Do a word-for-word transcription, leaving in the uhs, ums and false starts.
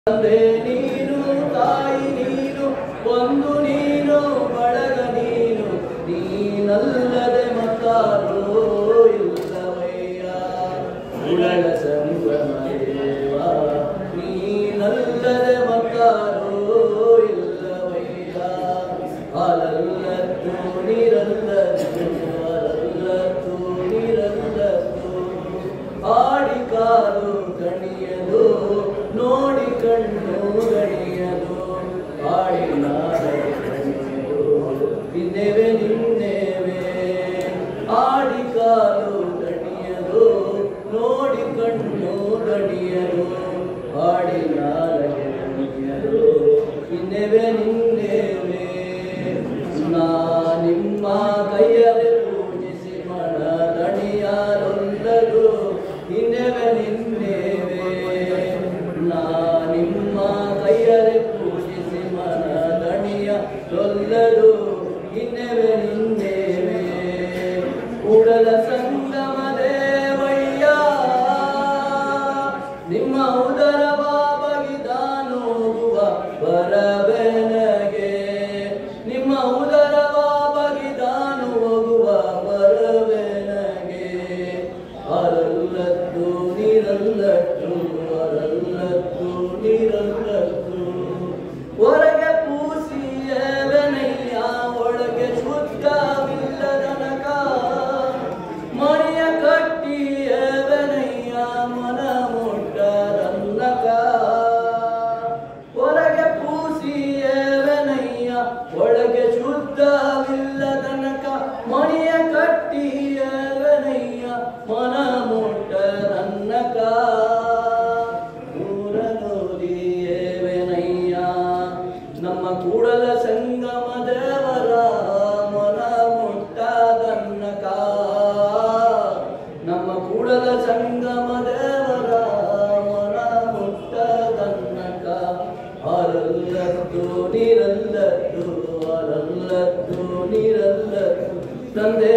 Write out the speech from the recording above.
ತಂದೆ ನೀನು ತಾಯಿ ನೀನು ಒಂದು ನೀನು ಬಳಗ ನೀನು ನೀನಲ್ಲದೆ ಮತ್ತಾರೋ ಇಲ್ಲವಯ್ಯ ಉಳಲ ಸಂಗಮ ದೇವ ನೀನಲ್ಲದೆ ಮತ್ತಾರೋ ಇಲ್ಲವಯ್ಯ ಅಲಲ್ಲತ್ತು ನೀರಲ್ಲತ್ತು ಅಲಲ್ಲತ್ತು ನೀರಲ್ಲತ್ತು ಆಡಿ ಕಾಲು ಕಣಿಯದು ನೋಡಿ ಕಣ್ಣು ಗಣಿಯದು ಆಡಿ ನಾಳೆ ಕಣಿಯದು ನಿನ್ನೆವೆ ನಿನ್ನೆವೆ ಆಡಿ ಕಾಲು ಗಣಿಯದು ನೋಡಿ ಕಣ್ಣು ಗಣಿಯದು ಆಡಿ ನಾಳೆ ಕಣಿಯದು ನಿನ್ನೆವೆ ನಿನ್ನೆವೆ ನಾ ನಿಮ್ಮ ಕೈಯರೆ ಪೂಜಿಸಿ ಮಣ ದಣಿಯಾರೊಂದರು ನಿನ್ನೆವೆ ನಿನ್ನೆವೆ ನಾ ನಿಮ್ಮ ಕೈಯರೆ ಪೂಜಿಸಿ ಮನ ದಣಿಯ ಸೊಲ್ಲದು ಇನ್ನೆವೆ ನಿನ್ನೆವೆ ಕೂಡಲ ಸಂಗಮ ದೇವಯ್ಯ ನಿಮ್ಮ ಉದರ ಬಾಬಗಿದಾನು ಹೋಗುವ ಬರವೆನಗೆ ನಿಮ್ಮ ಉದರ ಬಾಬಗಿದಾನು ಹೋಗುವ ಬರವೆನಗೆ ಅರಲ್ಲತ್ತು ನೀರಲ್ಲತ್ತು ಅರಲ್ಲತ್ತು ನೀರಲ್ಲತ್ತು ಹೊರಗೆ ಪೂಸಿಯವೆನಯ್ಯ ಒಳಗೆ ಶುದ್ಧವಿಲ್ಲದನಕ ಮಣಿಯ ಕಟ್ಟಿಯವೆನಯ್ಯ ಮನ ಮುಟ್ಟರನ್ನಕ ಹೊರಗೆ ಪೂಸಿಯವೆನಯ್ಯ ಒಳಗೆ ಶುದ್ಧವಿಲ್ಲದನಕ ಮಣಿಯ ಕಟ್ಟಿಯವೆನಯ್ಯ ಮನ ಮುಟ್ಟರನ್ನಕ ನಮ್ಮ ಕೂಡಲ ಸಂಗಮ ದೇವರ ಮನ ಮುಟ್ಟದನ್ನಕ ನಮ್ಮ ಕೂಡಲ ಸಂಗಮ ದೇವರ ಮನ ಮುಟ್ಟದನ್ನಕ ಅರಲ್ಲತ್ತು ನೀರಲ್ಲತ್ತು ಅರಲ್ಲತ್ತು ನೀರಲ್ಲತ್ತು ತಂದೆ